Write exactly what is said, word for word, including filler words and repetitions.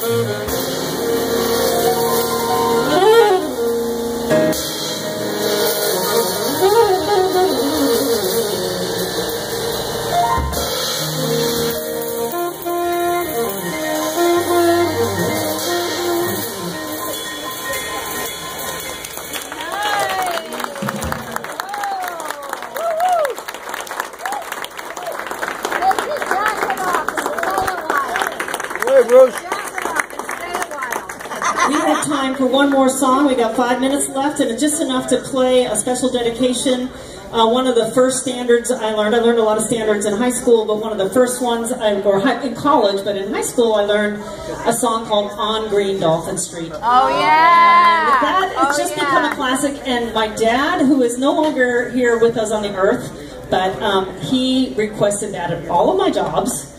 We have time for one more song. We got five minutes left, and it's just enough to play a special dedication. Uh, one of the first standards I learned, I learned a lot of standards in high school, but one of the first ones, I, or high, in college, but in high school I learned a song called On Green Dolphin Street. Oh yeah! And that has oh, just yeah. become a classic, and my dad, who is no longer here with us on the earth, but um, he requested that at all of my jobs.